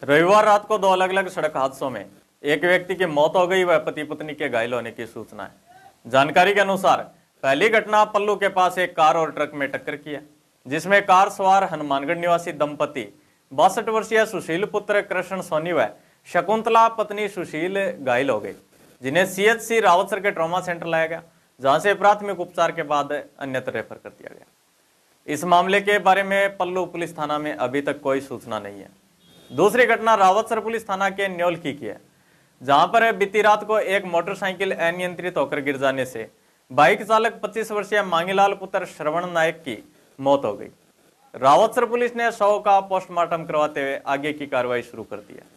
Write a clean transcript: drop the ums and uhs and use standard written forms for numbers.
रविवार रात को दो अलग अलग सड़क हादसों में एक व्यक्ति की मौत हो गई व पति पत्नी के घायल होने की सूचना है। जानकारी के अनुसार पहली घटना पल्लू के पास एक कार और ट्रक में टक्कर की है, जिसमें कार सवार हनुमानगढ़ निवासी दंपति 62 वर्षीय सुशील पुत्र कृष्ण सोनी व शकुंतला पत्नी सुशील घायल हो गई, जिन्हें सीएचसी रावतसर के ट्रॉमा सेंटर लाया गया, जहां से प्राथमिक उपचार के बाद अन्यत्र रेफर कर दिया गया। इस मामले के बारे में पल्लू पुलिस थाना में अभी तक कोई सूचना नहीं है। दूसरी घटना रावतसर पुलिस थाना के न्योलकी की है, जहां पर बीती रात को एक मोटरसाइकिल अनियंत्रित होकर गिर जाने से बाइक चालक 25 वर्षीय मांगीलाल पुत्र श्रवण नायक की मौत हो गई। रावतसर पुलिस ने शव का पोस्टमार्टम करवाते हुए आगे की कार्रवाई शुरू कर दी है।